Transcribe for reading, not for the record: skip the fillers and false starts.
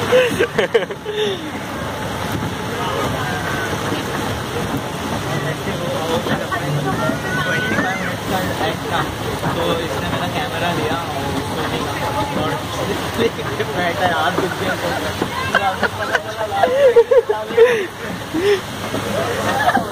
तो इसने मेरा कैमरा लिया और बैठा हाथ दुख गया।